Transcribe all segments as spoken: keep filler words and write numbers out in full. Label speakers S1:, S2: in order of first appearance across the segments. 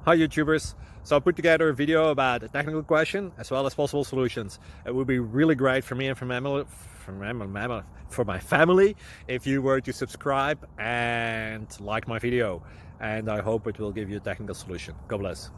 S1: Hi YouTubers! So I put together a video about a technical question as well as possible solutions. It would be really great for me and for my, for my, for my family if you were to subscribe and like my video, and I hope it will give you a technical solution. God bless.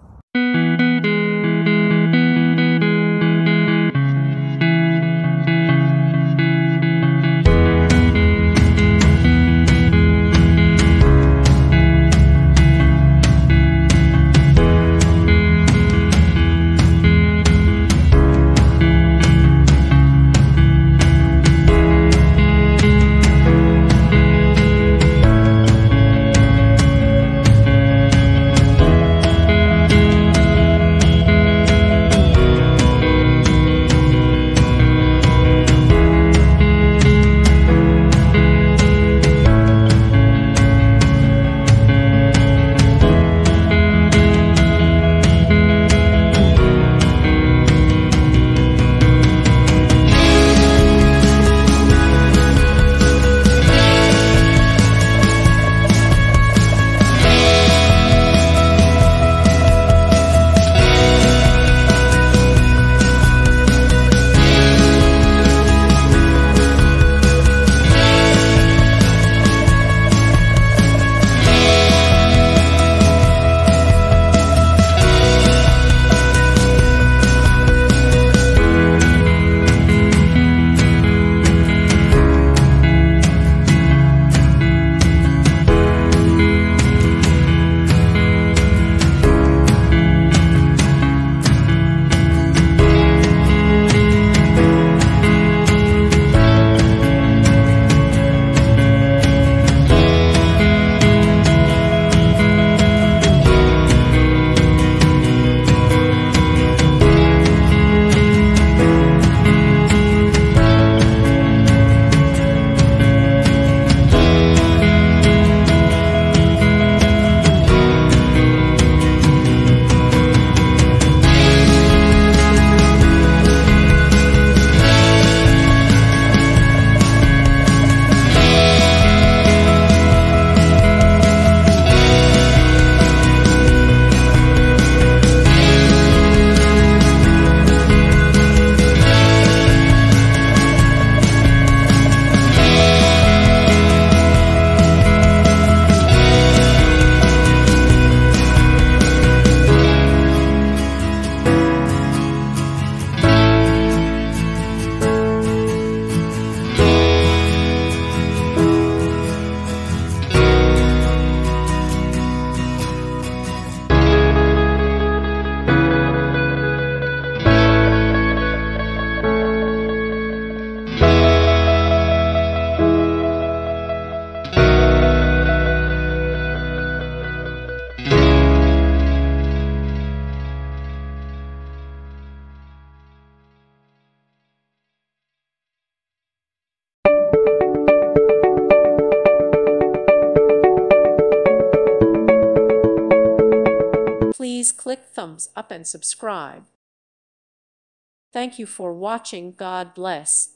S2: Please click thumbs up and subscribe. Thank you for watching. God bless.